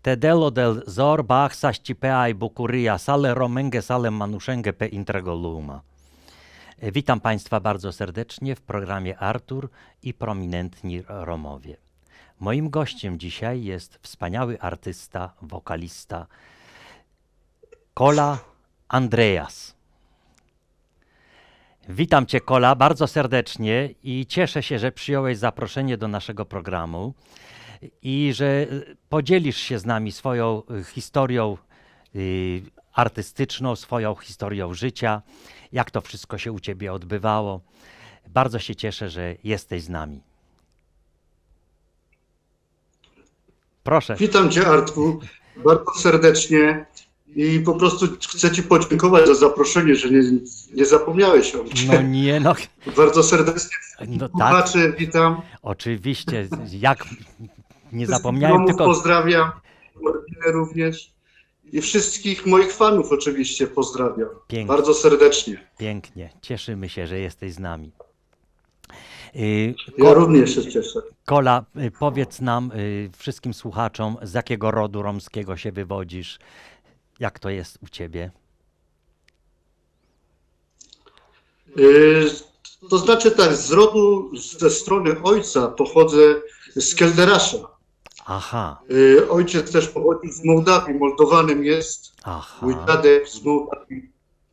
Tedelo del zor bahsa ścipea i bukuria sale romenge sale manuszenge pe intregoluma. Witam Państwa bardzo serdecznie w programie Artur i prominentni Romowie. Moim gościem dzisiaj jest wspaniały artysta, wokalista Kola Andreas. Witam Cię, Kola, bardzo serdecznie i cieszę się, że przyjąłeś zaproszenie do naszego programu i że podzielisz się z nami swoją historią artystyczną, swoją historią życia, jak to wszystko się u Ciebie odbywało. Bardzo się cieszę, że jesteś z nami. Proszę. Witam Cię, Artku, bardzo serdecznie i po prostu chcę Ci podziękować za zaproszenie, że nie zapomniałeś o mnie. No nie, no. Bardzo serdecznie słuchaczy, tak. witam. Oczywiście, jak nie zapomniałem, tylko... Pozdrawiam, rodzinę również i wszystkich moich fanów oczywiście pozdrawiam. Pięknie. Bardzo serdecznie. Pięknie, cieszymy się, że jesteś z nami. Ja również się cieszę. Kola, powiedz nam, wszystkim słuchaczom, z jakiego rodu romskiego się wywodzisz, jak to jest u Ciebie? To znaczy tak, z rodu, ze strony ojca pochodzę z Kelderasza. Aha. Ojciec też pochodzi z Mołdawii, Moldowanem jest. Aha. Mój dziadek z Mołdawii.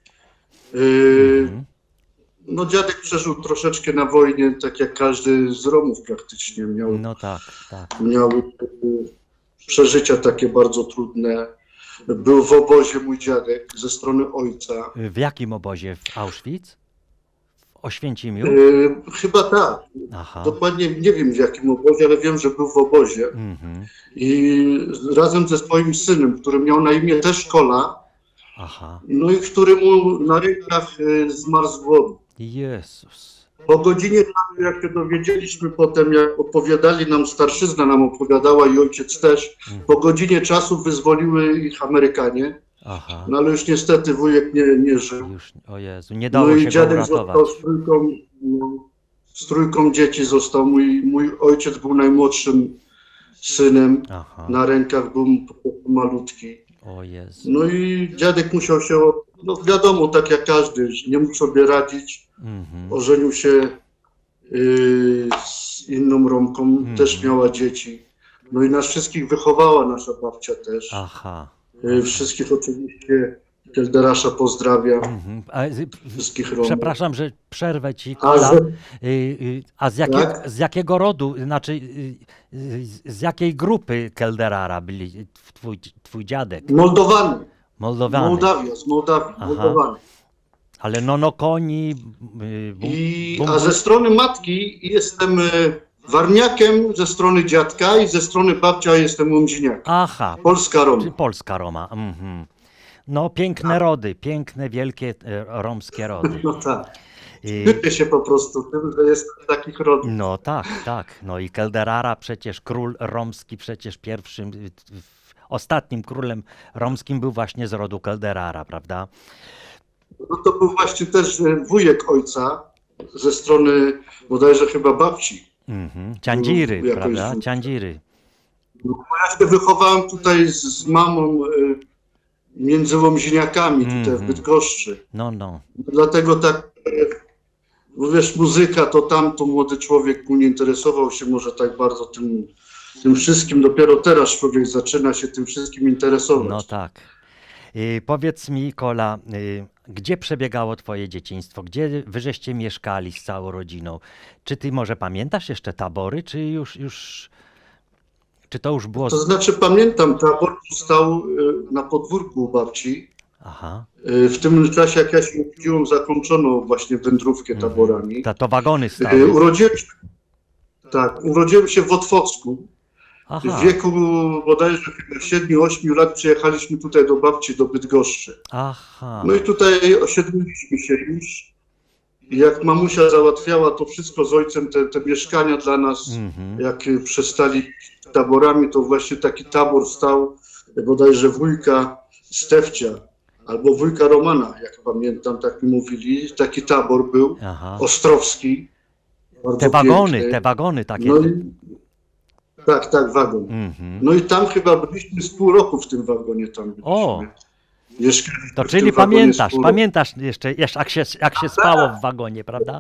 No dziadek przeżył troszeczkę na wojnie, tak jak każdy z Romów praktycznie miał. No tak, tak. Miał przeżycia takie bardzo trudne. Był w obozie mój dziadek ze strony ojca. W jakim obozie? W Auschwitz? W Oświęcimiu? Chyba tak. Aha. Dokładnie nie wiem w jakim obozie, ale wiem, że był w obozie. I razem ze swoim synem, który miał na imię też Kola, Aha. no i który mu na rękach zmarł z głodu. Jezus. Po godzinie, jak się dowiedzieliśmy potem, jak opowiadali nam, starszyzna nam opowiadała i ojciec też, po godzinie czasu wyzwoliły ich Amerykanie. Aha. No ale już niestety wujek nie żył. Już, o Jezu, nie dało No się i dziadek go uratować. został z trójką dzieci został. Mój ojciec był najmłodszym synem. Aha. Na rękach był po prostu malutki. O Jezu. No i dziadek musiał się, no wiadomo, tak jak każdy, nie mógł sobie radzić. Ożenił się z inną Romką, też miała dzieci. No i nas wszystkich wychowała nasza babcia też. Aha. Wszystkich oczywiście Kelderasza pozdrawiam. Wszystkich Romów. Przepraszam, że przerwę Ci, Kola. A z jakiego rodu, znaczy z jakiej grupy Kelderara byli twój dziadek? Moldowany. Moldowany. Mołdawia, z Mołdawii, Moldowany. Ale no koni... A ze strony matki jestem Warmiakiem, ze strony dziadka i ze strony babcia jestem Łomżyniakiem. Aha. Polska Roma. Polska Roma. No piękne rody, piękne, wielkie romskie rody. No tak. Czuję się po prostu tym, że jest takich rodów. No tak, tak. No i Kelderara przecież król romski, przecież pierwszym, ostatnim królem romskim był właśnie z rodu Kelderara, prawda? No to był właśnie też wujek ojca ze strony bodajże chyba babci. Ciandziry, prawda? Ciandziry. No, ja się wychowałem tutaj z mamą między Łomżyniakami, tutaj w Bydgoszczy. No. Dlatego tak, bo wiesz, muzyka to tamto, młody człowiek mu nie interesował się może tak bardzo tym wszystkim. Dopiero teraz człowiek zaczyna się tym wszystkim interesować. No tak. Powiedz mi, Kola, gdzie przebiegało Twoje dzieciństwo? Gdzie wy żeście mieszkali z całą rodziną? Czy Ty może pamiętasz jeszcze tabory, czy czy to już było... To znaczy pamiętam, tabor stał na podwórku u babci. Aha. W tym czasie, jak ja się urodziłem, zakończono właśnie wędrówkę taborami. To wagony stały. Urodziłem się w Otwocku. Aha. W wieku bodajże 7-8 lat przyjechaliśmy tutaj do babci, do Bydgoszczy. Aha. No i tutaj osiedliliśmy się już. I jak mamusia załatwiała to wszystko z ojcem, te mieszkania dla nas, jak przestali taborami, to właśnie taki tabor stał, bodajże wujka Stefcia, albo wujka Romana, jak pamiętam, tak mi mówili. Taki tabor był, ostrowski. Te wagony takie. No Tak, wagon. No i tam chyba byliśmy z pół roku w tym wagonie tam byliśmy. O! Mieszkaliśmy To w czyli tym wagonie z pół roku. pamiętasz jeszcze jak się spało w wagonie, prawda?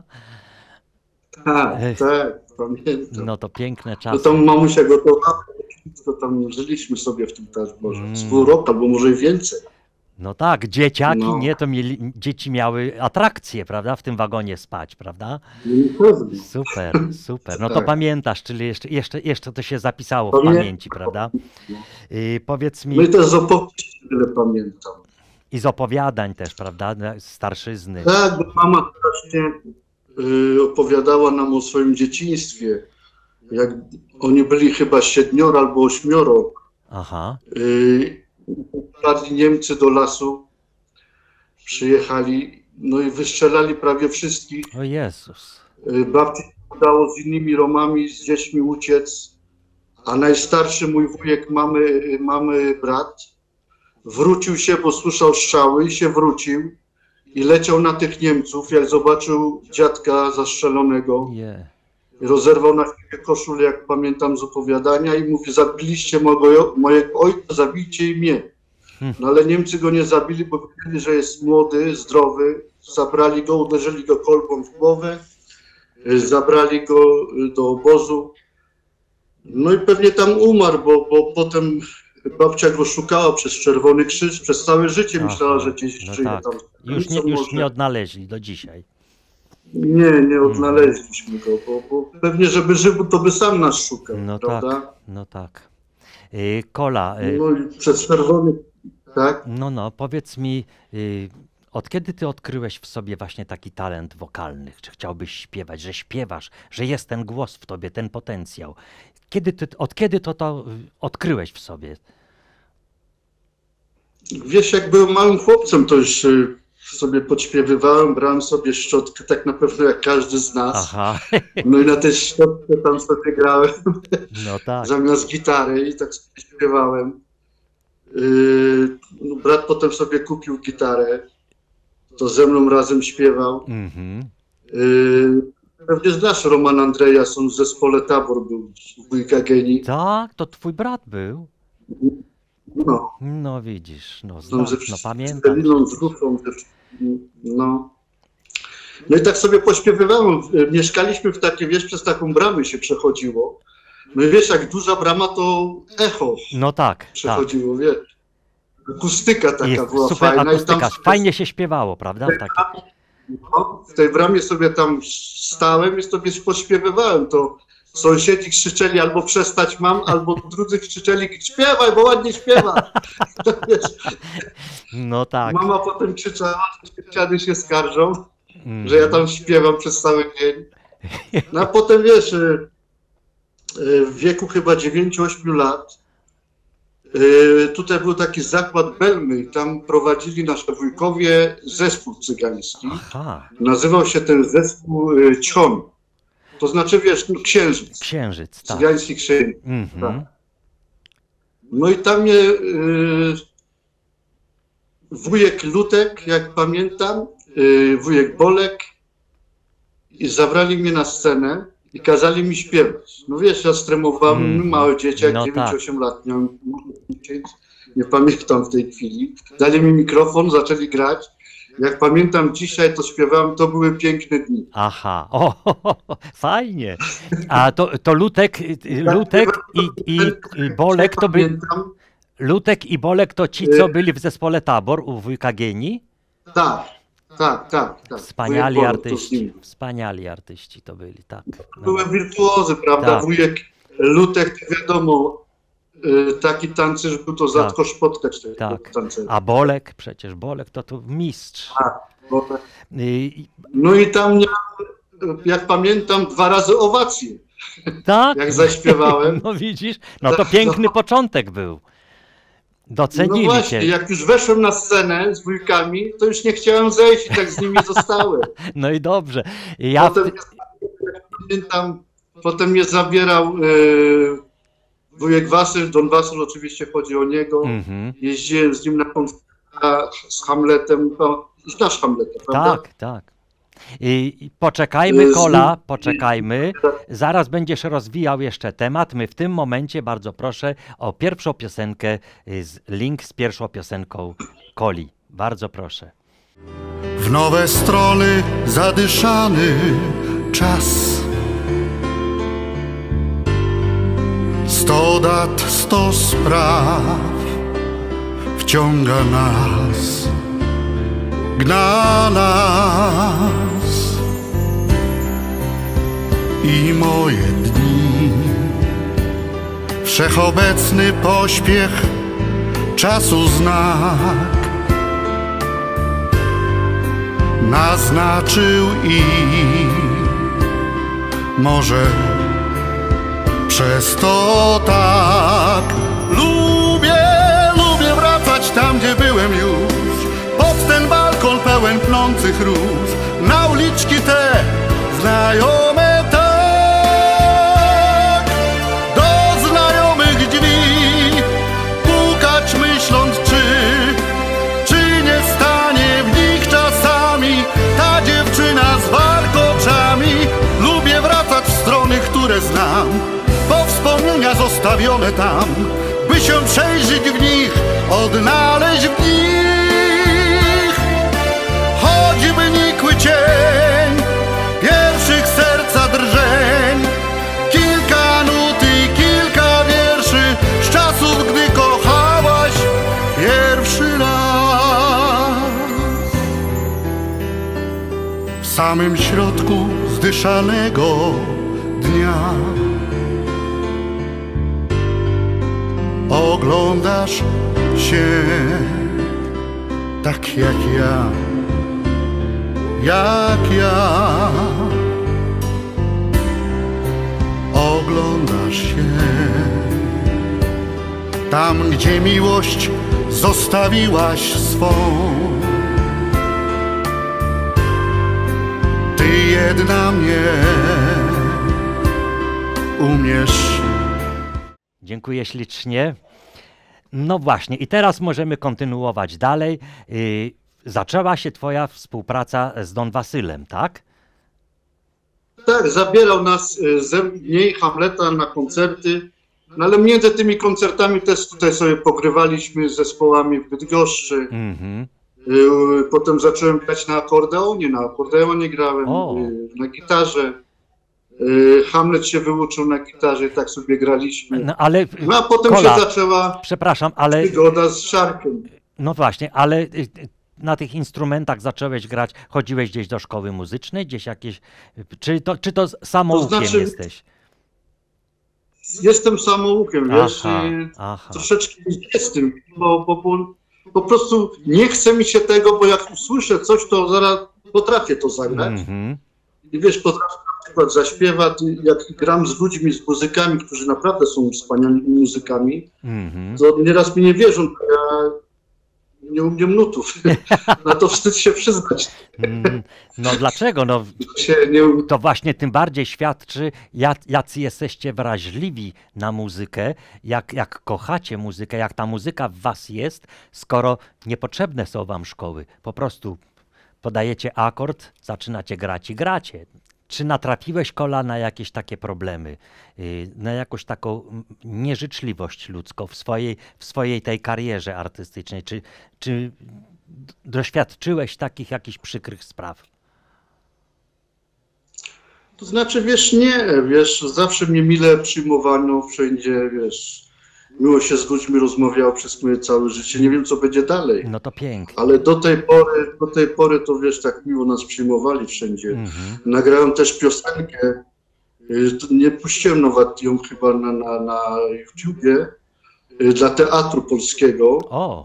Tak, pamiętam. No to piękne No czasy. tam mamusia gotowała, to tam żyliśmy sobie w tym taborze. Z pół roku, albo może i więcej. No tak, dzieciaki, No. nie, to dzieci miały atrakcje, prawda, w tym wagonie spać, prawda? Super. No to Tak. pamiętasz, czyli jeszcze to się zapisało w Pamiętam. pamięci, prawda? Powiedz mi, No i też z opowieści tyle pamiętam. i z opowiadań też, prawda, starszyzny. Tak, bo mama strasznie opowiadała nam o swoim dzieciństwie. Jak oni byli chyba 7 albo 8. Aha, Wpadli Niemcy do lasu, przyjechali, no i wystrzelali prawie wszystkich. o Jezus. Babci udało z innymi Romami, z dziećmi uciec, a najstarszy mój wujek, mamy brat, wrócił się, bo słyszał strzały i się wrócił i leciał na tych Niemców, jak zobaczył dziadka zastrzelonego. Rozerwał na chwilę koszulę, jak pamiętam z opowiadania, i mówi: zabiliście mojego ojca, zabijcie i mnie. No ale Niemcy go nie zabili, bo wiedzieli, że jest młody, zdrowy. Zabrali go, uderzyli go kolbą w głowę, zabrali go do obozu. No i pewnie tam umarł, bo potem babcia go szukała przez Czerwony Krzyż, przez całe życie myślała, że gdzieś żyje tak. tam. Już nie odnaleźli do dzisiaj. Nie odnaleźliśmy go, bo pewnie, żeby żył, to by sam nas szukał, prawda? No tak. Kola. No i przez Czerwony, tak? No, powiedz mi, od kiedy ty odkryłeś w sobie właśnie taki talent wokalny? Czy chciałbyś śpiewać, że śpiewasz, że jest ten głos w tobie, ten potencjał? Od kiedy to odkryłeś w sobie? Wiesz, jak byłem małym chłopcem, to już sobie podśpiewywałem, brałem sobie szczotkę, tak na pewno jak każdy z nas. Aha. No i na tej szczotce tam sobie grałem, no tak. zamiast gitary, i tak sobie śpiewałem. Brat potem sobie kupił gitarę, to ze mną razem śpiewał. Pewnie znasz Roman Andreasson, w zespole Tabor był, wujka Geni. Tak, to twój brat był. No widzisz, pamiętam. Z Rufą, no i tak sobie pośpiewywałem. Mieszkaliśmy w takiej, wiesz, przez taką bramę się przechodziło. No i wiesz, jak duża brama, to echo przechodziło, wiesz. Akustyka taka była super fajna. Akustyka. I tam fajnie się śpiewało, prawda? w tej bramie sobie tam stałem i sobie pośpiewywałem. To sąsiedzi krzyczeli: albo przestać mam, albo drudzy krzyczeli: śpiewaj, bo ładnie śpiewa. No tak. Mama potem krzyczała, że dziady się skarżą, że ja tam śpiewam przez cały dzień. No a potem, wiesz, w wieku chyba 9-8 lat, tutaj był taki zakład Belmy i tam prowadzili nasze wujkowie zespół cygański. Aha. Nazywał się ten zespół Cion. To znaczy, wiesz, księżyc. Księżyc, tak. Cygański księżyc. Tak. No i tam mnie wujek Lutek, jak pamiętam, wujek Bolek, i zabrali mnie na scenę i kazali mi śpiewać. No wiesz, ja stremowałem, małe dzieciak, 9-8 lat miałem, nie pamiętam w tej chwili. Dali mi mikrofon, zaczęli grać. Jak pamiętam dzisiaj, to śpiewałem: to były piękne dni. Aha, fajnie. A to Lutek i Bolek to byli. Lutek i Bolek to ci, co byli w zespole Tabor u wujka Geni? Tak. Wspaniali artyści to byli, tak. Były wirtuozy, prawda? Tak. Wujek Lutek, wiadomo, taki tancerz był, to rzadko spotkać tego tancerza. A Bolek, przecież Bolek to mistrz. Bolek. No i tam, jak pamiętam, 2 razy owacje. Tak? Jak zaśpiewałem. No widzisz, to piękny początek był. Docenili no właśnie, cię. Jak już weszłem na scenę z wujkami, to już nie chciałem zejść i tak z nimi zostałem. No i dobrze. Potem mnie zabierał wujek Wasyl, Don Wasyl, oczywiście chodzi o niego. Jeździłem z nim na koncertach z Hamletem. Znasz Hamleta, prawda? Tak. Poczekajmy, Kola, poczekajmy. Zaraz będziesz rozwijał jeszcze temat. My w tym momencie bardzo proszę o pierwszą piosenkę, link z pierwszą piosenką Koli. Bardzo proszę. W nowe strony zadyszany czas. 100 dat, 100 spraw wciąga nas, gna nas i moje dni. Wszechobecny pośpiech czasu znak naznaczył i może przez to tak lubię wracać tam, gdzie byłem już, pod ten balkon pełen pnących róż, na uliczki te znajome tak, do znajomych drzwi pukać, myśląc czy nie stanie w nich czasami ta dziewczyna z warkoczami. Lubię wracać w strony, które znam, po wspomnienia zostawione tam, by się przejrzeć w nich, odnaleźć w nich choćby nikły cień pierwszych serca drżeń, kilka nut i kilka wierszy z czasów, gdy kochałaś pierwszy raz. W samym środku zdyszanego dnia oglądasz się tak jak ja. Oglądasz się tam, gdzie miłość zostawiłaś swą. Ty jedna mnie umiesz. Dziękuję ślicznie. No właśnie, i teraz możemy kontynuować dalej. Zaczęła się twoja współpraca z Don Wasylem, tak? Tak, zabierał nas ze mnie i Hamleta na koncerty, no ale między tymi koncertami też tutaj sobie pogrywaliśmy z zespołami w Bydgoszczy. Potem zacząłem grać na akordeonie grałem, na gitarze. Hamlet się wyuczył na gitarze i tak sobie graliśmy. No a potem Kola, się zaczęła przygoda z Szarkiem. No właśnie, ale na tych instrumentach zacząłeś grać, chodziłeś gdzieś do szkoły muzycznej, gdzieś jakieś, czy to samoukiem jesteś? Jestem samoukiem, wiesz, troszeczkę jestem, bo po prostu nie chce mi się tego, bo jak usłyszę coś, to zaraz potrafię to zagrać. I wiesz, potrafię na przykład zaśpiewać, jak gram z ludźmi, z muzykami, którzy naprawdę są wspaniałymi muzykami, to nieraz mi nie wierzą, że ja nie umiem nutów. Na to wstyd się przyznać. No dlaczego? No, to właśnie tym bardziej świadczy, jacy jesteście wrażliwi na muzykę, jak kochacie muzykę, jak ta muzyka w was jest, skoro niepotrzebne są wam szkoły. Po prostu podajecie akord, zaczynacie grać i gracie. Czy natrafiłeś, Kola, na jakieś takie problemy, na jakąś taką nieżyczliwość ludzką w swojej tej karierze artystycznej? Czy doświadczyłeś takich jakichś przykrych spraw? To znaczy, wiesz, zawsze mnie mile przyjmowano wszędzie, wiesz, miło się z ludźmi rozmawiało przez moje całe życie. Nie wiem, co będzie dalej. No to pięknie. Ale do tej pory to, wiesz, tak miło nas przyjmowali wszędzie. Nagrałem też piosenkę, nie puściłem nawet ją chyba na YouTubie, dla Teatru Polskiego,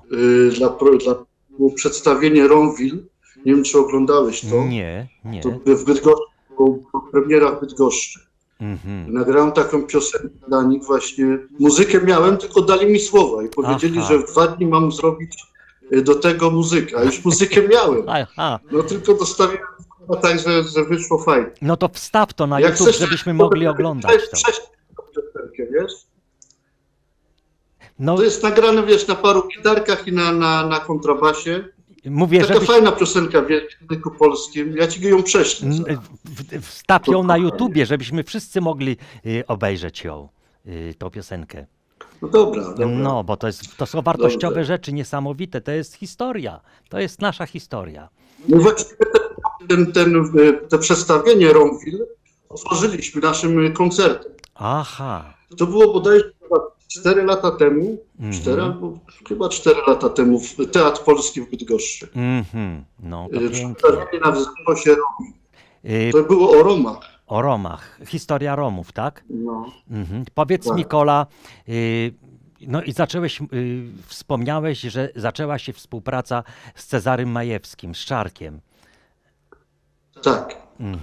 było przedstawienie Ronville. Nie wiem, czy oglądałeś to. Nie. To w Bydgoszczy, premiera w Bydgoszczy. Nagrałem taką piosenkę dla nich właśnie. Muzykę miałem, tylko dali mi słowa i powiedzieli, że w 2 dni mam zrobić do tego muzykę, a już muzykę miałem. No tylko dostawiłem tak, że wyszło fajnie. No to wstaw to na YouTube, żebyśmy mogli oglądać to. Piosenkę, wiesz? No. To jest nagrane, wiesz, na paru gitarkach i na kontrabasie. Mówię, taka fajna piosenka w języku polskim, ja ci ją prześlę. Wstaw ją na YouTubie, żebyśmy wszyscy mogli obejrzeć ją, tą piosenkę. No dobra. No, bo to są wartościowe rzeczy, niesamowite, to jest historia, to jest nasza historia. No właśnie to przedstawienie Romville otworzyliśmy naszym koncertem. Aha. To było bodajże 4 lata temu, 4 lata temu, Teatr Polski w Bydgoszczy. No, to przedstawienie nazywało się Romville. To było o Romach. O Romach, historia Romów, tak? No. Powiedz tak. mi, Kola, no i wspomniałeś, że zaczęła się współpraca z Cezarym Majewskim, z Czarkiem. Tak.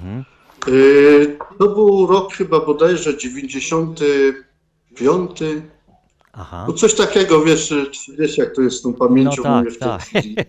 To był rok chyba bodajże 95. Aha. No coś takiego, wiesz jak to jest z tą pamięcią. No tak.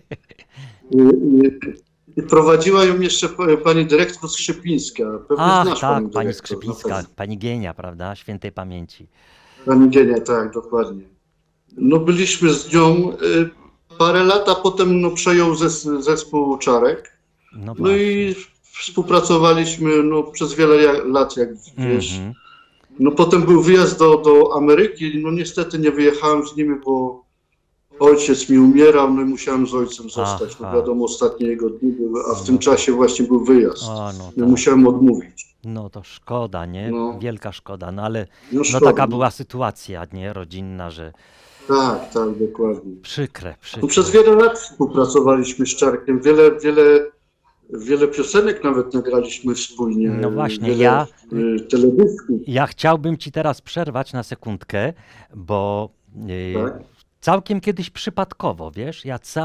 I prowadziła ją jeszcze pani dyrektor Skrzypińska. Tak, pani Skrzypińska, pani Gienia, prawda? Świętej pamięci. Pani Gienia, tak, dokładnie. No byliśmy z nią parę lat, a potem przejął zespół Czarek. No i współpracowaliśmy przez wiele lat, jak wiesz. No potem był wyjazd do Ameryki, no niestety nie wyjechałem z nimi, bo ojciec mi umierał, no i musiałem z ojcem zostać. No wiadomo, ostatnie jego dni były, a w tym czasie właśnie był wyjazd. No musiałem odmówić. No to szkoda, nie? Wielka szkoda, no ale taka była sytuacja, nie? Rodzinna, że... Tak, dokładnie. Przykre. No, przez wiele lat współpracowaliśmy z Czarkiem, wiele piosenek nawet nagraliśmy wspólnie. No właśnie, ja chciałbym ci teraz przerwać na sekundkę, bo całkiem kiedyś przypadkowo, wiesz,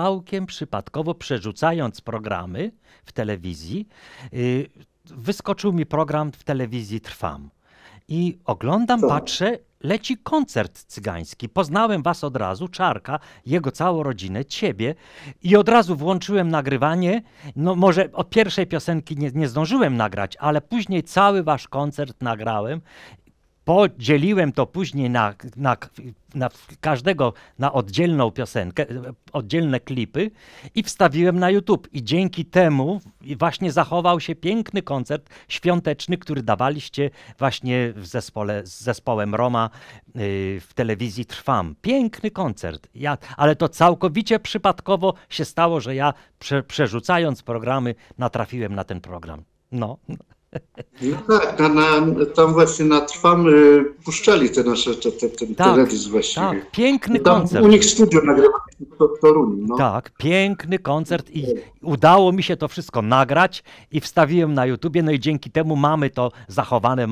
przerzucając programy w telewizji, wyskoczył mi program w telewizji Trwam. I oglądam, patrzę, leci koncert cygański. Poznałem was od razu, Czarka, jego całą rodzinę, ciebie i od razu włączyłem nagrywanie. No może od pierwszej piosenki nie zdążyłem nagrać, ale później cały wasz koncert nagrałem. Podzieliłem to później na każdego na oddzielną piosenkę, oddzielne klipy i wstawiłem na YouTube. I dzięki temu właśnie zachował się piękny koncert świąteczny, który dawaliście właśnie z zespołem Roma w telewizji Trwam. Piękny koncert. Ale to całkowicie przypadkowo się stało, że ja przerzucając programy natrafiłem na ten program. No tak, tam właśnie na Trwam puszczali te nasze teledysk właściwie. Tak, piękny koncert. U nich studio nagrywaliśmy w Toruniu. No. Tak, piękny koncert i udało mi się to wszystko nagrać i wstawiłem na YouTubie, no i dzięki temu mamy to zachowane,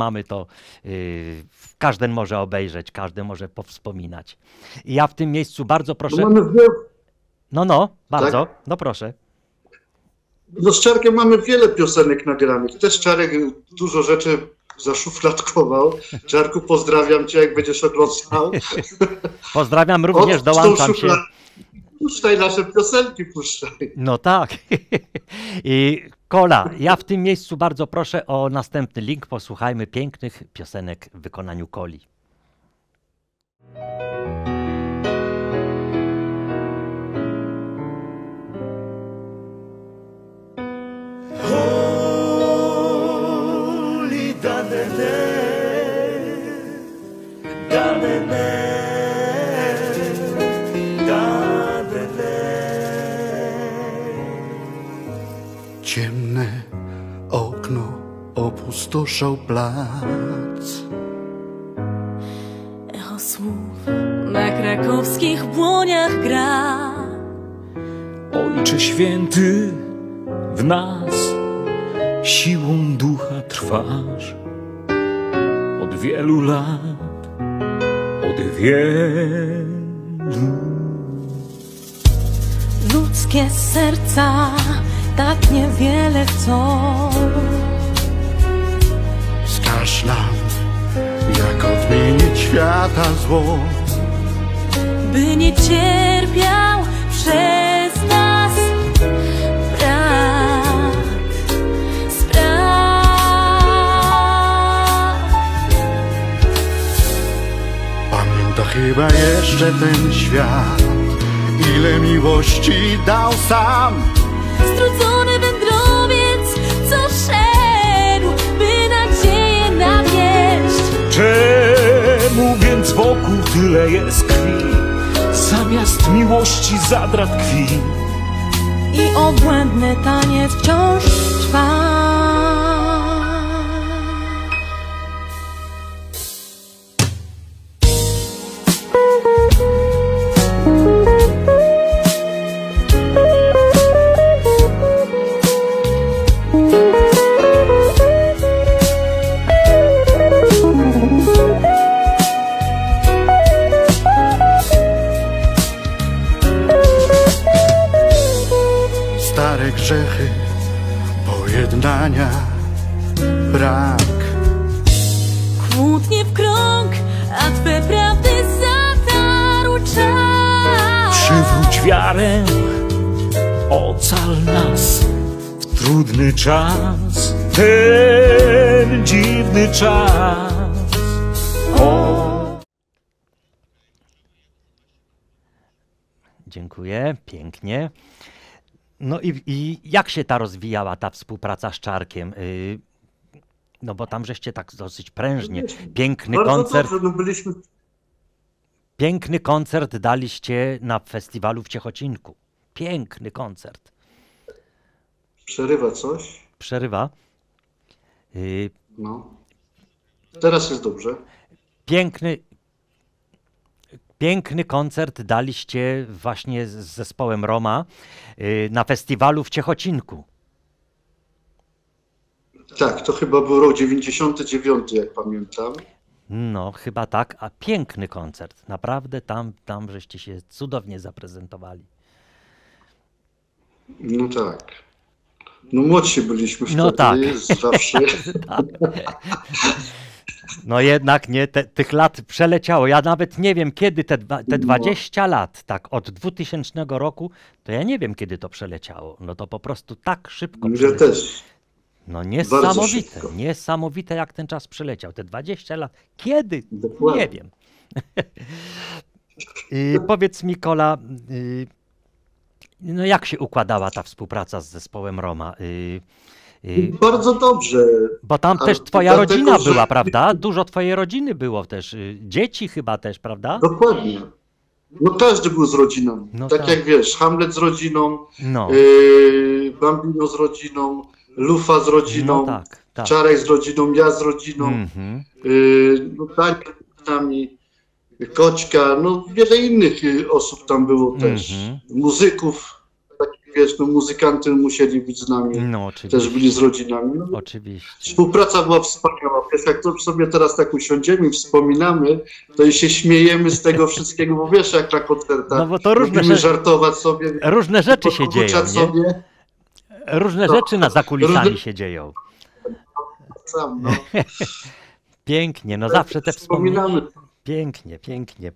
każdy może obejrzeć, każdy może powspominać. I ja w tym miejscu bardzo proszę... bardzo, tak? No proszę. No z Czarkiem mamy wiele piosenek nagranych. Też Czarek dużo rzeczy zaszufladkował. Czarku, pozdrawiam cię, jak będziesz oglądał. Pozdrawiam również, dołączam się. Puszczaj nasze piosenki, puszczaj. No tak. I Kola, ja w tym miejscu bardzo proszę o następny link. Posłuchajmy pięknych piosenek w wykonaniu Koli. Ciemne okno opustoszał plac. Echo słów na krakowskich błoniach gra. Ojcze święty, w nas siłą ducha trwasz. Od wielu lat, od wielu. Ludzkie serca tak niewiele chcą. Wskaż nam, jak odmienić świata zło. By nie cierpiał przez nas brak, Pamięta chyba jeszcze ten świat, ile miłości dał sam. Strudzony wędrowiec, co szedł, by nadzieję nawieść. Czemu więc wokół tyle jest krwi, zamiast miłości zadra tkwi? I obłędny taniec wciąż trwa. Stare grzechy, pojednania, brak. Kłótnie w krąg, a Twe prawdy zatarł czas. Przywróć wiarę, ocal nas w trudny czas, ten dziwny czas. Dziękuję, pięknie. No i jak się rozwijała ta współpraca z Czarkiem? No bo tam żeście tak dosyć prężnie, piękny Bardzo koncert. dobrze, no byliśmy. Piękny koncert daliście na festiwalu w Ciechocinku. Piękny koncert. Przerywa coś? Przerywa. No. Teraz jest dobrze. Piękny koncert daliście właśnie z zespołem Roma na festiwalu w Ciechocinku. Tak, to chyba był rok 99, jak pamiętam. No, chyba tak, a piękny koncert. Naprawdę tam żeście się cudownie zaprezentowali. No tak. No młodsi byliśmy wtedy, No tak. zawsze. Tak. No jednak nie, tych lat przeleciało. Ja nawet nie wiem, kiedy te 20 lat, tak od 2000 roku, to ja nie wiem, kiedy to przeleciało. No to po prostu tak szybko Ja przeleciało. też. No Bardzo niesamowite, szybko. niesamowite jak ten czas przeleciał. Te 20 lat, kiedy? Dokładnie. Nie wiem. Powiedz mi, Kola, no jak się układała ta współpraca z zespołem Roma? Bardzo dobrze. Bo tam A też twoja dlatego, rodzina że- była, prawda? Dużo twojej rodziny było też. Dzieci chyba też, prawda? Dokładnie. No każdy był z rodziną. No tak tak. jak wiesz, Hamlet z rodziną, No, Bambino z rodziną, Lufa z rodziną, no tak, tak. Czarek z rodziną, ja z rodziną, Mhm. no Daniel z nami, Koćka, no wiele innych osób tam było też. Mhm. Muzyków, tak wiesz, no muzykanty musieli być z nami, No oczywiście. też byli z rodzinami. No, Oczywiście. współpraca była wspaniała. Wiesz, jak to sobie teraz tak usiądziemy i wspominamy, to i się śmiejemy z tego wszystkiego, bo wiesz, jak na koncertach. No bo to różne lubimy rzeczy- żartować sobie. Różne rzeczy się dzieją, dokuczać nie? sobie. Różne No. rzeczy za kulisami Różne- się dzieją. Sam, no. Pięknie, no zawsze te wspomnienia. Wspominamy. Pięknie, pięknie.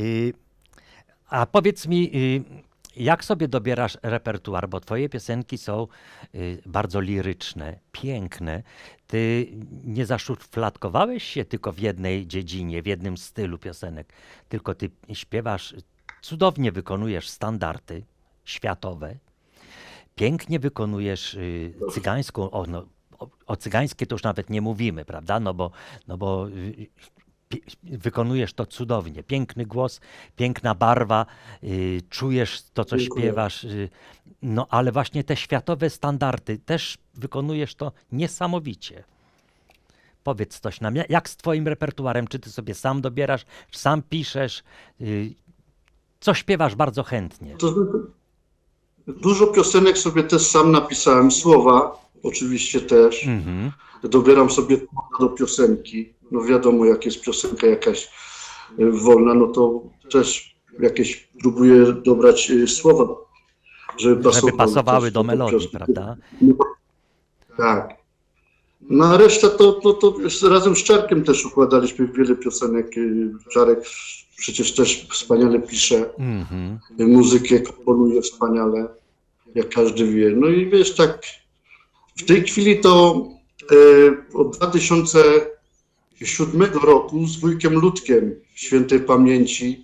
A powiedz mi, jak sobie dobierasz repertuar, bo twoje piosenki są bardzo liryczne, piękne. Ty nie zaszufladkowałeś się tylko w jednej dziedzinie, w jednym stylu piosenek, tylko ty śpiewasz, cudownie wykonujesz standardy światowe, pięknie wykonujesz cygańską, o cygańskiej to już nawet nie mówimy, prawda? No bo wykonujesz to cudownie. Piękny głos, piękna barwa, czujesz to, co Dziękuję. śpiewasz. No ale właśnie te światowe standardy też wykonujesz to niesamowicie. Powiedz coś nam, jak z twoim repertuarem? Czy ty sobie sam dobierasz, czy sam piszesz? Co śpiewasz bardzo chętnie? To znaczy, dużo piosenek sobie też sam napisałem, słowa oczywiście też. Mhm. Dobieram sobie słowa do piosenki. No wiadomo, jak jest piosenka jakaś wolna, no to też jakieś próbuję dobrać słowa, żeby Pasowały też do melodii, piosenki. prawda? No, tak. No a reszta to razem z Czarkiem też układaliśmy wiele piosenek. Czarek przecież też wspaniale pisze, Mhm. muzykę komponuje wspaniale, jak każdy wie. No i wiesz, tak w tej chwili to od 2007 roku z wujkiem Ludkiem świętej pamięci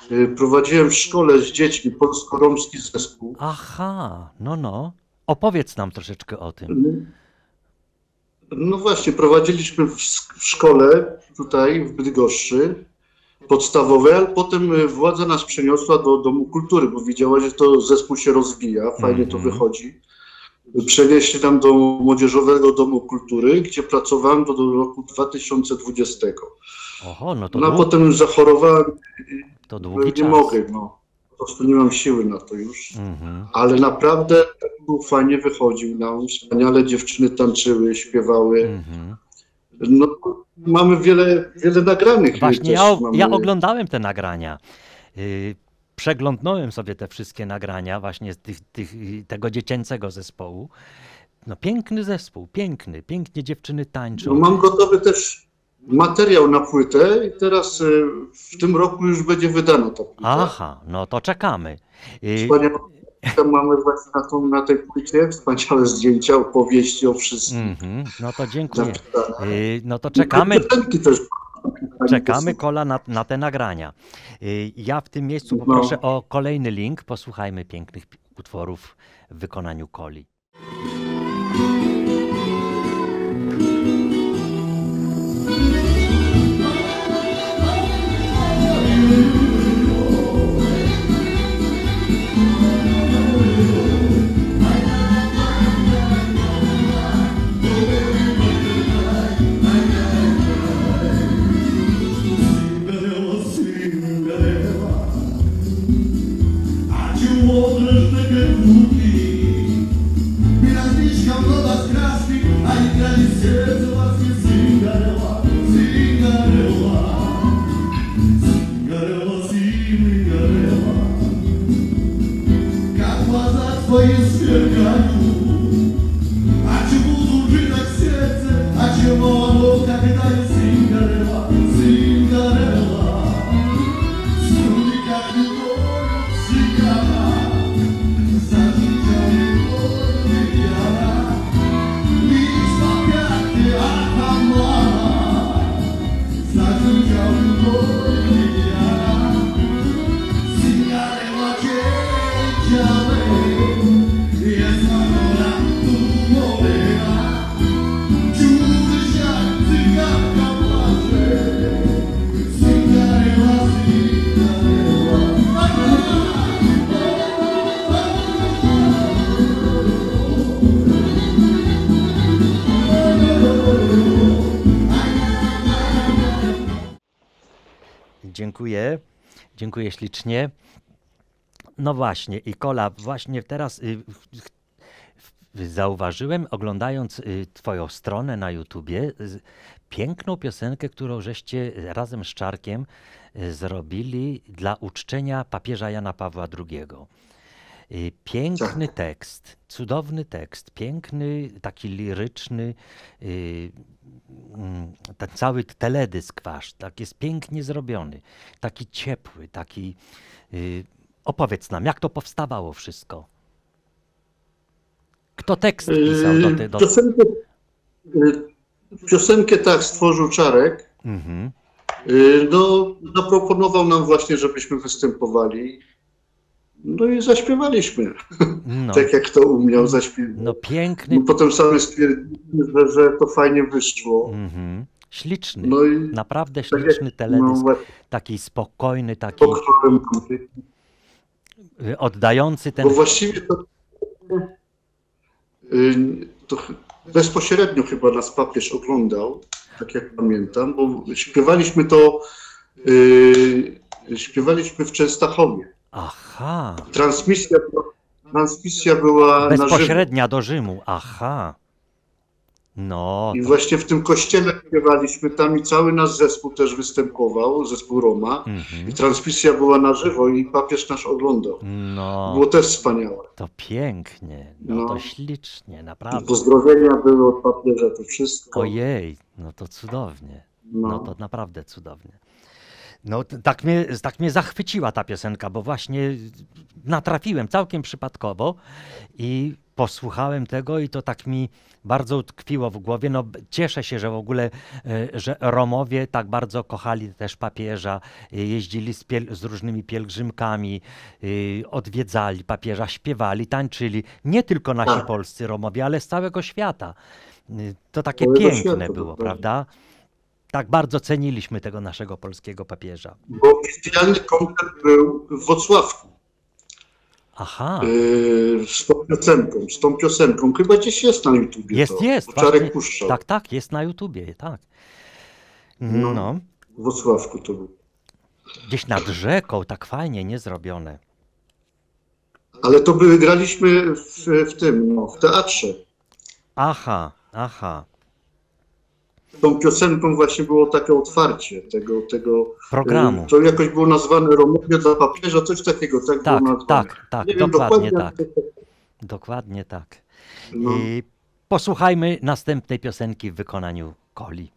prowadziłem w szkole z dziećmi polsko-romski zespół. Aha, no. Opowiedz nam troszeczkę o tym. No właśnie, prowadziliśmy w szkole tutaj w Bydgoszczy podstawowej, ale potem władza nas przeniosła do Domu Kultury, bo widziała, że to zespół się rozwija, fajnie to wychodzi. Przenieśli tam do Młodzieżowego Domu Kultury, gdzie pracowałem do roku 2020. Oho, no to a potem już zachorowałem, to długi nie czas. mogę, po prostu nie mam siły na to już. Ale naprawdę fajnie wychodził nam, wspaniale dziewczyny tańczyły, śpiewały. No, mamy wiele nagranych. Właśnie ja oglądałem te nagrania. Przeglądnąłem sobie te wszystkie nagrania właśnie z tego dziecięcego zespołu. No piękny zespół, pięknie dziewczyny tańczą. No, mam gotowy też materiał na płytę i teraz w tym roku już będzie wydana ta płyta. Aha, no to czekamy. Tam mamy właśnie na tej płycie wspaniałe zdjęcia, opowieści o wszystkim. No to dziękuję. No to czekamy. Czekamy, Kola, na te nagrania. Ja w tym miejscu poproszę o kolejny link. Posłuchajmy pięknych utworów w wykonaniu Koli. Dziękuję ślicznie. No właśnie, i Kola, właśnie teraz zauważyłem, oglądając twoją stronę na YouTubie, piękną piosenkę, którą żeście razem z Czarkiem zrobili dla uczczenia papieża Jana Pawła II. Piękny tekst, cudowny tekst, piękny, taki liryczny, ten cały teledysk wasz, tak jest pięknie zrobiony, taki ciepły, taki... Opowiedz nam, jak to powstawało wszystko? Kto tekst pisał do tego? Piosenkę tak stworzył Czarek. No, zaproponował nam właśnie, żebyśmy występowali. No i zaśpiewaliśmy. No. Tak jak to umiał zaśpiewać. No piękny. No, potem sami stwierdziliśmy, że to fajnie wyszło. Śliczny. No i naprawdę śliczny teledysk. No, taki spokojny, taki oddający ten... Bo właściwie to bezpośrednio chyba nas papież oglądał, tak jak pamiętam, bo śpiewaliśmy w Częstochowie. Aha. Transmisja była bezpośrednia do Rzymu. Aha. No. I właśnie w tym kościele śpiewaliśmy tam i cały nasz zespół też występował, zespół Roma. I transmisja była na żywo i papież nas oglądał. No. Było też wspaniałe. To pięknie, no to ślicznie, naprawdę. I pozdrowienia były od papieża, to wszystko. Ojej, no to cudownie. No to naprawdę cudownie. No tak mnie zachwyciła ta piosenka, bo właśnie natrafiłem całkiem przypadkowo i posłuchałem tego i to tak mi bardzo utkwiło w głowie. No, cieszę się, że w ogóle, że Romowie tak bardzo kochali też papieża, jeździli z różnymi pielgrzymkami, odwiedzali papieża, śpiewali, tańczyli. Nie tylko nasi polscy Romowie, ale z całego świata. To takie piękne było, prawda? Tak bardzo ceniliśmy tego naszego polskiego papieża. Bo oficjalny koncert był w Włocławku. Aha. Z tą piosenką. Chyba gdzieś jest na YouTubie. Jest. Czarek puszczał. Tak, jest na YouTubie, tak. No. W Włocławku to był. Gdzieś nad rzeką, tak fajnie, nie zrobione. Ale to graliśmy w teatrze. Aha. Tą piosenką właśnie było takie otwarcie tego programu. To jakoś było nazwane Romowie dla papieża, coś takiego, tak było nazwane. Tak, nie dokładnie wiem, tak. Dokładnie tak. No. I posłuchajmy następnej piosenki w wykonaniu Coli.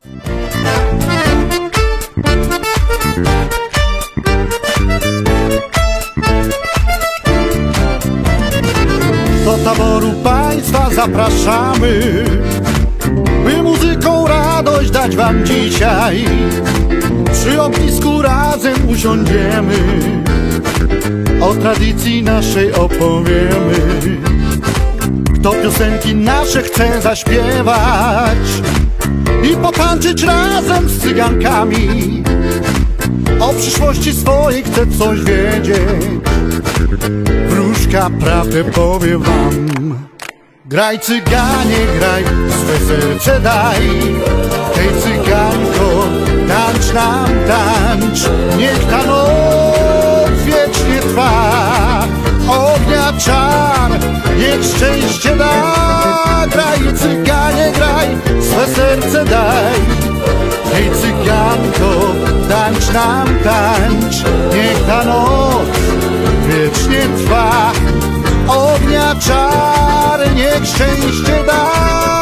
Do taboru Państwa zapraszamy, by muzyką radość dać Wam dzisiaj. Przy ognisku razem usiądziemy, o tradycji naszej opowiemy. Kto piosenki nasze chce zaśpiewać i potańczyć razem z cygankami, o przyszłości swojej chce coś wiedzieć, wróżka prawdę powie Wam. Graj cyganie, graj, swe serce daj. Hej cyganko, tańcz nam, tańcz. Niech ta noc wiecznie trwa. Ognia czar, niech szczęście da. Graj cyganie, graj, swe serce daj. Hej cyganko, tańcz nam, tańcz. Niech ta noc wiecznie trwa. Ognia czar, niech szczęście da.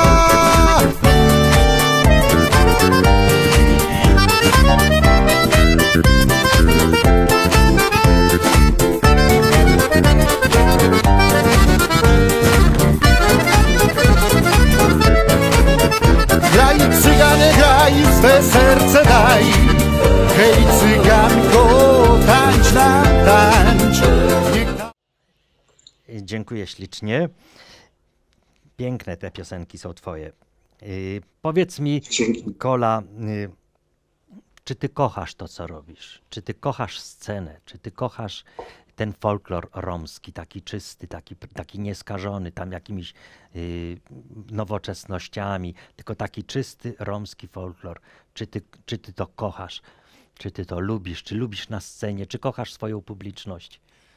Graj cyganie, graj, swe serce daj. Hej cyganko, tańcz nam, tańcz. Dziękuję ślicznie. Piękne te piosenki są twoje. Powiedz mi, Kola, czy ty kochasz to, co robisz? Czy ty kochasz scenę? Czy ty kochasz ten folklor romski, taki czysty, taki nieskażony tam jakimiś nowoczesnościami, tylko taki czysty romski folklor? Czy ty to kochasz? Czy ty to lubisz? Czy lubisz na scenie? Czy kochasz swoją publiczność?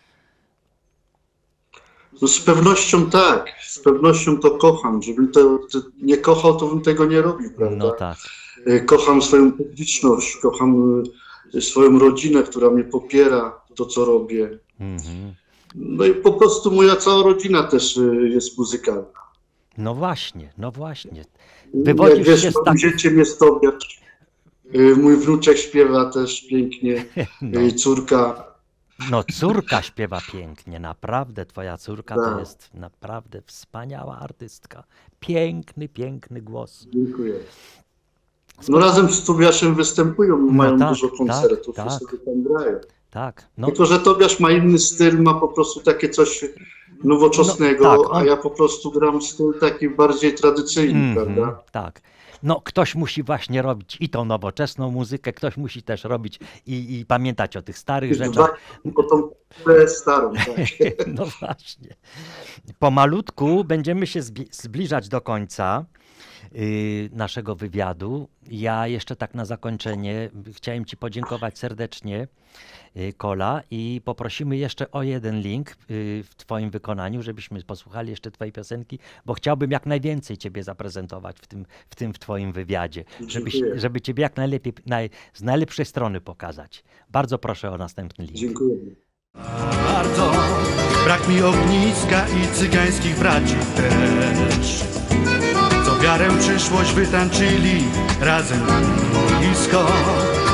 No z pewnością tak, z pewnością to kocham. Żebym to nie kochał, to bym tego nie robił, prawda? No tak. Kocham swoją publiczność, kocham swoją rodzinę, która mnie popiera, to co robię. No i po prostu moja cała rodzina też jest muzykalna. No właśnie. Jak wiesz, moim dzieciem jest Tobiasz. Mój wnuczek śpiewa też pięknie, córka. No córka śpiewa pięknie, naprawdę twoja córka to jest naprawdę wspaniała artystka. Piękny głos. Dziękuję. No razem z Tobiaszem występują, mają dużo koncertów, sobie tam grają. Tak. No. Tylko że Tobiasz ma inny styl, ma po prostu takie coś nowoczesnego, a ja po prostu gram styl taki bardziej tradycyjny, prawda? Tak. No ktoś musi właśnie robić i tą nowoczesną muzykę, ktoś musi też robić i pamiętać o tych starych rzeczach. O tą starą, tak. No właśnie. Pomalutku będziemy się zbliżać do końca naszego wywiadu. Ja jeszcze tak na zakończenie chciałem ci podziękować serdecznie, Kola, i poprosimy jeszcze o jeden link w twoim wykonaniu, żebyśmy posłuchali jeszcze twojej piosenki, bo chciałbym jak najwięcej ciebie zaprezentować w twoim wywiadzie, żeby ciebie jak najlepiej, z najlepszej strony pokazać. Bardzo proszę o następny link. Dziękuję. Bardzo brak mi ogniska i cygańskich braci też, co wiarę przyszłość wytańczyli razem blisko.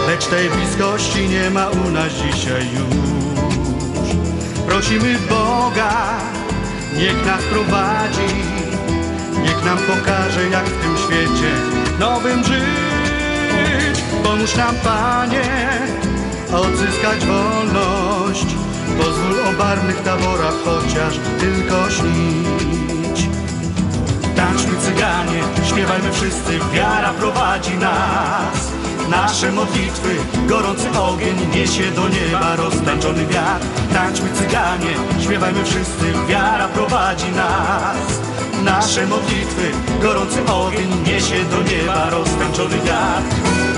lecz tej bliskości nie ma u nas dzisiaj już. Prosimy Boga, niech nas prowadzi, niech nam pokaże, jak w tym świecie nowym żyć. Pomóż nam, Panie, odzyskać wolność, pozwól o barwnych taborach chociaż tylko śnić. Tańczmy cyganie, śpiewajmy wszyscy, wiara prowadzi nas. Nasze modlitwy, gorący ogień niesie do nieba roztańczony wiatr. Tańczmy cyganie, śpiewajmy wszyscy, wiara prowadzi nas. Nasze modlitwy, gorący ogień niesie do nieba roztańczony wiatr.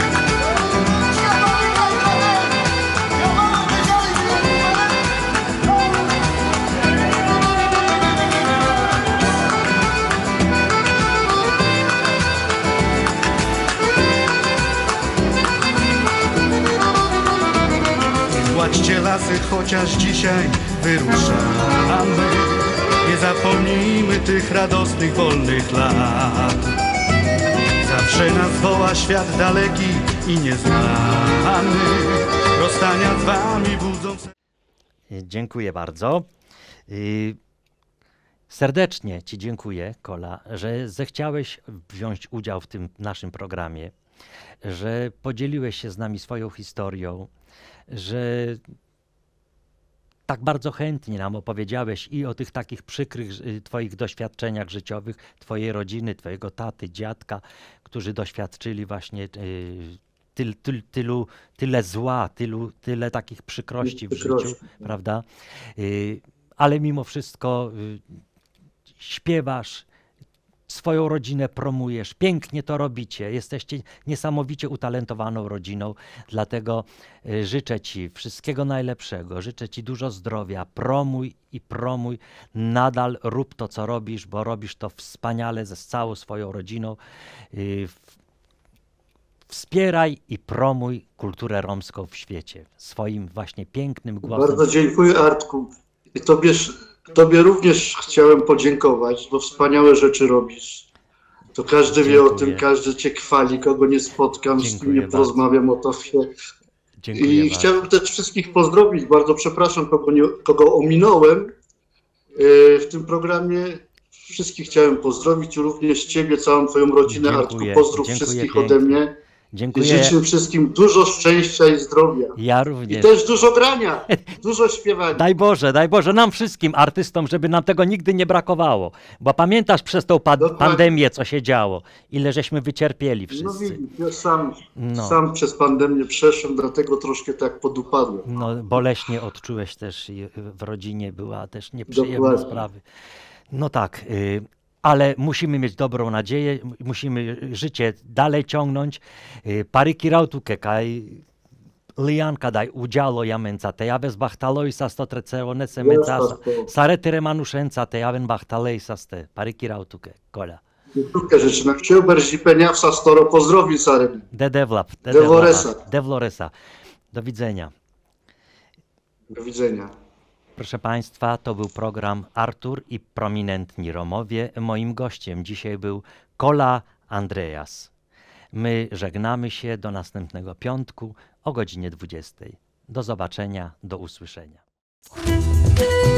Gładźcie lasy, chociaż dzisiaj wyruszamy. Nie zapomnijmy tych radosnych, wolnych lat. Zawsze nas woła świat daleki i nieznany. Rozstania z wami budzą... Dziękuję bardzo. Serdecznie Ci dziękuję, Kola, że zechciałeś wziąć udział w tym naszym programie, że podzieliłeś się z nami swoją historią, że tak bardzo chętnie nam opowiedziałeś i o tych takich przykrych Twoich doświadczeniach życiowych, Twojej rodziny, Twojego taty, dziadka, którzy doświadczyli właśnie tyle zła, tyle takich przykrości w życiu, prawda? Ale mimo wszystko śpiewasz, swoją rodzinę promujesz, pięknie to robicie, jesteście niesamowicie utalentowaną rodziną, dlatego życzę Ci wszystkiego najlepszego, życzę Ci dużo zdrowia, promuj i promuj, nadal rób to, co robisz, bo robisz to wspaniale z całą swoją rodziną. Wspieraj i promuj kulturę romską w świecie, swoim właśnie pięknym głosem. Bardzo dziękuję, Artku. I Tobie również chciałem podziękować, bo wspaniałe rzeczy robisz. To każdy wie o tym, każdy Cię chwali, kogo nie spotkam, z kim nie porozmawiam o Tobie. I chciałbym też wszystkich pozdrowić. Bardzo przepraszam, kogo ominąłem w tym programie. Wszystkich chciałem pozdrowić, również Ciebie, całą Twoją rodzinę. Artku, pozdrów wszystkich ode mnie. Dziękuję. I życzę wszystkim dużo szczęścia i zdrowia. Ja również. I też dużo grania, dużo śpiewania. Daj Boże nam wszystkim artystom, żeby nam tego nigdy nie brakowało. Bo pamiętasz przez tą pandemię, co się działo? Ile żeśmy wycierpieli wszyscy. No widzisz, ja sam przez pandemię przeszłem, dlatego troszkę tak podupadłem. No boleśnie odczułeś też, w rodzinie była też nieprzyjemna sprawa. No tak, ale musimy mieć dobrą nadzieję, musimy życie dalej ciągnąć. Pariki rautuke, kaj lianka daj udzialo jamenca, te javes bachtalojsa stotreceonece mencasa, saretire manušenca, te javen bachtalejsa ste, pariki rautuke, Kola. Druga rzecz, na chciał berzipenia wsa storo pozdrowi sarem. Devloresa. Do widzenia. Do widzenia. Proszę Państwa, to był program Artur i prominentni Romowie. Moim gościem dzisiaj był Kola Andreas. My żegnamy się do następnego piątku o godzinie 20. Do zobaczenia, do usłyszenia.